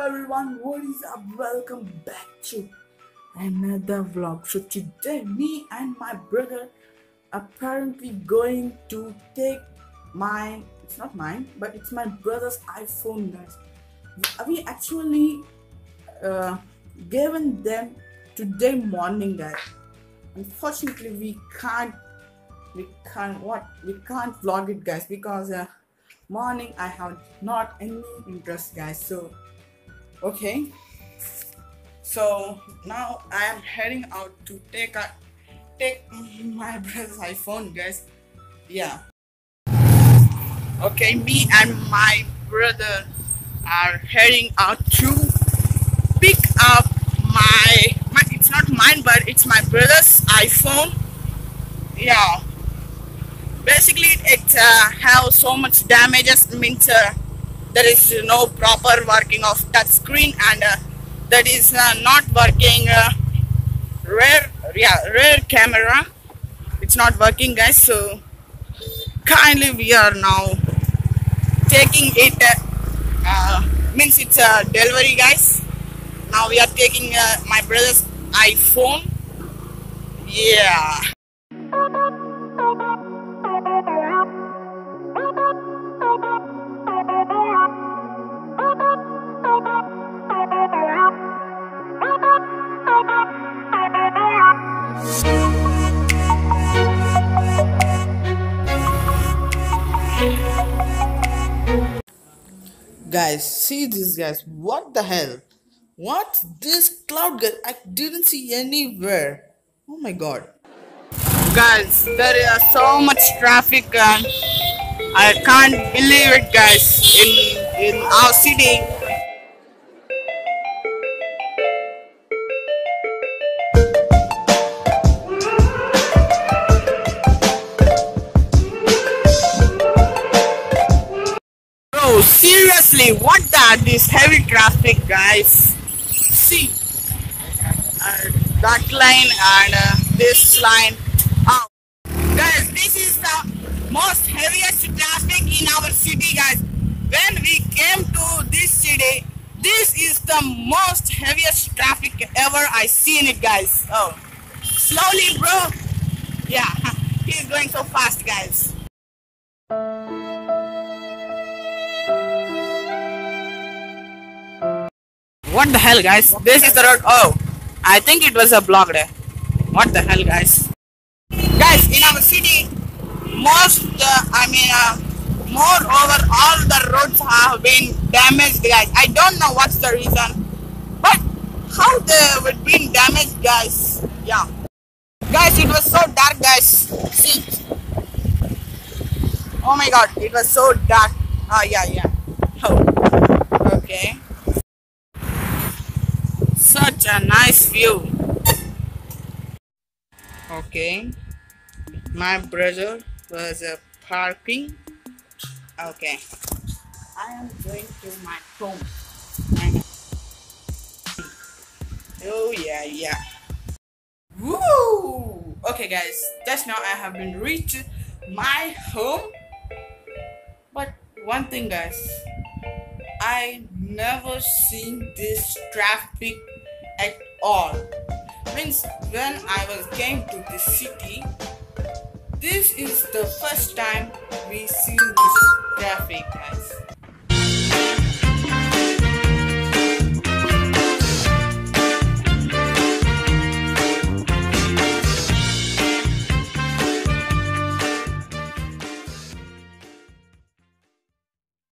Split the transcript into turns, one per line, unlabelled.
everyone, what is up? Welcome back to another vlog. So today me and my brother apparently going to take it's not mine, but it's my brother's iPhone, guys. We actually given them today morning, guys. Unfortunately we can't vlog it, guys, because morning I have not any interest, guys. So okay, so now I am heading out to take my brother's iPhone, guys. Yeah, okay, me and my brother are heading out to pick up my it's not mine, but it's my brother's iPhone. Yeah, basically it have so much damages, means there is no proper working of touch screen, and that is not working rear camera. It's not working, guys. So kindly we are now taking it, means it's a delivery, guys. Now we are taking my brother's iPhone. Yeah. Guys, see this, guys. What the hell? What's this cloud, guys? I didn't see anywhere. Oh my god. Guys, there is so much traffic, and I can't believe it, guys, in our city. Bro, seriously, what this heavy traffic, guys? See, that line and this line. Oh, guys, this is the most heaviest traffic in our city, guys. When we came to this city, this is the most heaviest traffic ever I seen it, guys. Oh, slowly, bro. Yeah, he's going so fast, guys. What the hell, guys? This is the road. Oh, I think it was a block there. What the hell, guys? Guys, in our city, moreover, all the roads have been damaged, guys. I don't know what's the reason, but how they were being damaged, guys. Yeah, guys, it was so dark, guys. See, oh my god, it was so dark. Oh yeah. Oh, okay. Such a nice view. Okay, my brother was parking. Okay, I am going to my home. Oh yeah. Woo! Okay, guys, just now I have been reached my home. But one thing, guys, I never seen this traffic at all. Means when I came to the city, this is the first time we see this traffic, guys.